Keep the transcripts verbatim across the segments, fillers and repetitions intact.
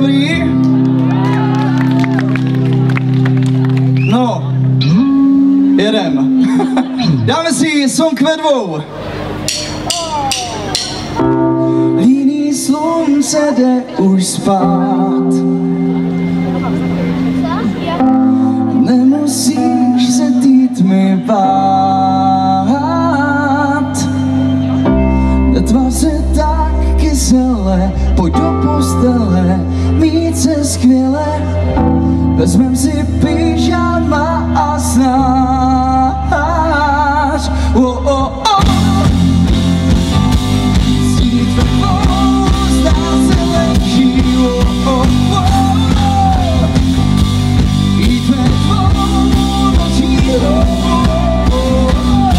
dobrý? No, jedem. Dáme si song ve dvou. Líný slunce jde už spát. Nemusíš se té tmy bát. Netvář se tak kysele, pojď do postele, mít se skvěle. Vezmem si pyžama a snáš. Oh, oh, oh. Snít ve tvou zdá se lepší. Oh, oh, oh. Jít ve tvou noční oh, oh, oh.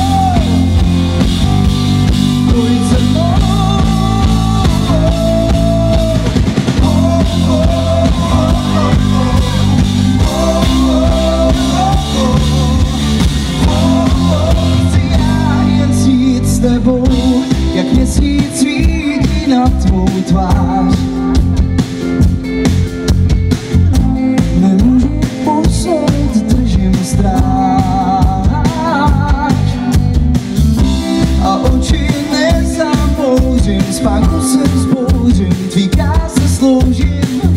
Pojď se mnou. Jak měsíc svítí na tvou tvář. Nemůžu usnout, držím stráž. A oči nezamouřím, spánku se vzbouřím, tvý krásy sloužím.